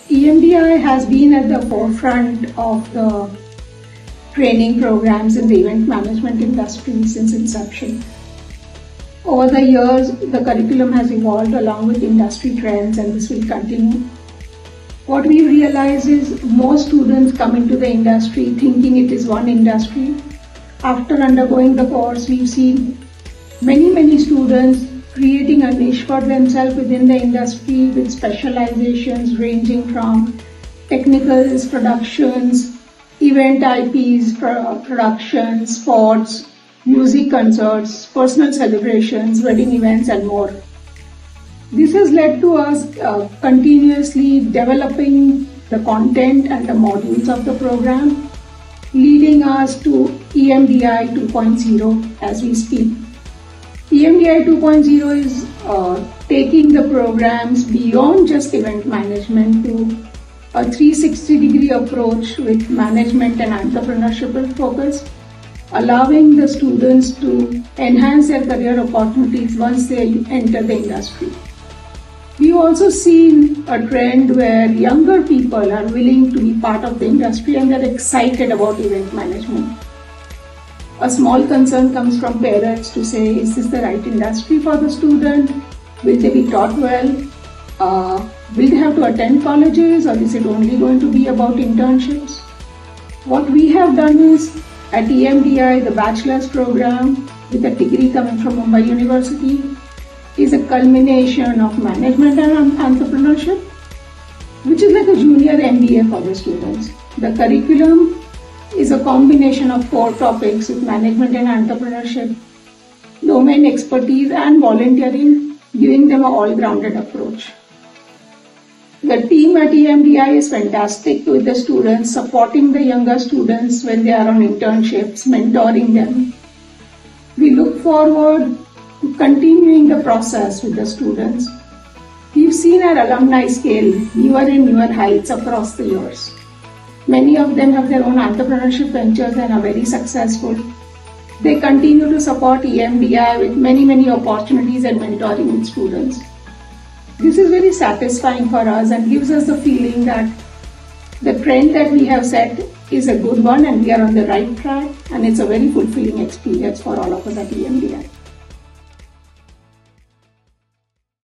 EMDI has been at the forefront of the training programs in the event management industry since inception. Over the years, the curriculum has evolved along with industry trends, and this will continue. What we realize is most students come into the industry thinking it is one industry. After undergoing the course, we've seen many students creating a niche for themselves within the industry with specializations ranging from technicals, productions, event IPs, productions, sports, music concerts, personal celebrations, wedding events, and more. This has led to us continuously developing the content and the modules of the program, leading us to EMDI 2.0 as we speak. EMDI 2.0 is taking the programs beyond just event management to a 360-degree approach with management and entrepreneurship focus, allowing the students to enhance their career opportunities once they enter the industry. We've also seen a trend where younger people are willing to be part of the industry and they're excited about event management. A small concern comes from parents to say, is this the right industry for the student? Will they be taught well? Will they have to attend colleges, or is it only going to be about internships? What we have done is, at EMDI, the bachelor's program with a degree coming from Mumbai University is a culmination of management and entrepreneurship, which is like a junior MBA for the students. The curriculum is a combination of 4 topics with management and entrepreneurship, domain expertise, and volunteering, giving them an all-rounded approach. The team at EMDI is fantastic with the students, supporting the younger students when they are on internships, mentoring them. We look forward to continuing the process with the students. We've seen our alumni scale newer and newer heights across the years. Many of them have their own entrepreneurship ventures and are very successful. They continue to support EMDI with many opportunities and mentoring with students. This is very satisfying for us and gives us the feeling that the trend that we have set is a good one and we are on the right track, and it's a very fulfilling experience for all of us at EMDI.